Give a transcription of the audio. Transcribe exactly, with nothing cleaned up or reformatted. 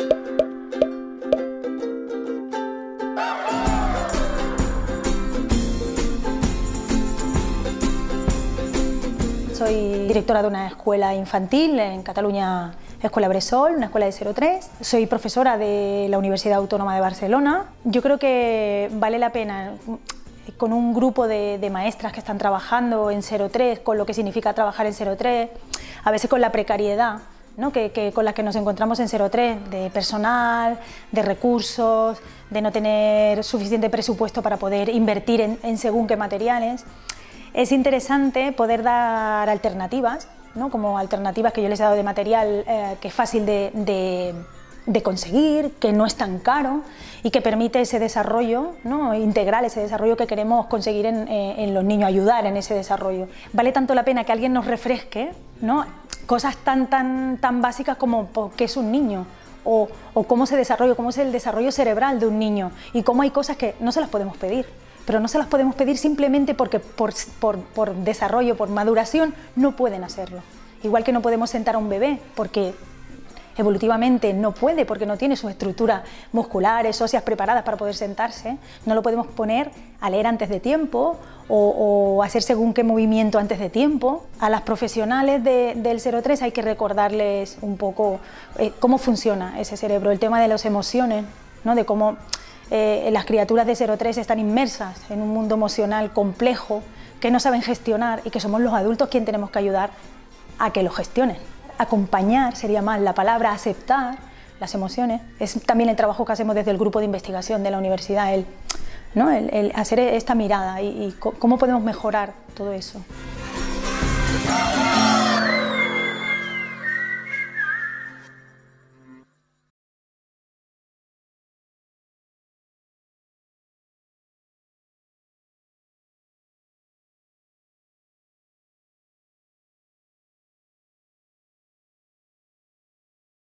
Soy directora de una escuela infantil en Cataluña, Escuela Bressol, una escuela de cero tres. Soy profesora de la Universidad Autónoma de Barcelona. Yo creo que vale la pena, con un grupo de, de maestras que están trabajando en cero tres, con lo que significa trabajar en cero tres, a veces con la precariedad, ¿no? que, que, con la que nos encontramos en cero tres, de personal, de recursos, de no tener suficiente presupuesto para poder invertir en, en según qué materiales. Es interesante poder dar alternativas, ¿no? Como alternativas que yo les he dado de material eh, que es fácil de, de, de conseguir, que no es tan caro y que permite ese desarrollo, ¿no? Integral, ese desarrollo que queremos conseguir en, eh, en los niños, ayudar en ese desarrollo. Vale tanto la pena que alguien nos refresque, ¿no? Cosas tan, tan, tan básicas como qué es un niño o, o cómo se desarrolla, cómo es el desarrollo cerebral de un niño y cómo hay cosas que no se las podemos pedir. Pero no se las podemos pedir simplemente porque por, por, por desarrollo, por maduración, no pueden hacerlo. Igual que no podemos sentar a un bebé porque evolutivamente no puede, porque no tiene sus estructuras musculares, óseas preparadas para poder sentarse, no lo podemos poner a leer antes de tiempo o, o hacer según qué movimiento antes de tiempo. A las profesionales de, del cero tres hay que recordarles un poco eh, cómo funciona ese cerebro, el tema de las emociones, ¿no? De cómo Eh, las criaturas de cero tres están inmersas en un mundo emocional complejo que no saben gestionar y que somos los adultos quienes tenemos que ayudar a que lo gestionen. Acompañar sería más la palabra, aceptar las emociones. Es también el trabajo que hacemos desde el grupo de investigación de la universidad, el, ¿no? el, el hacer esta mirada y, y cómo podemos mejorar todo eso.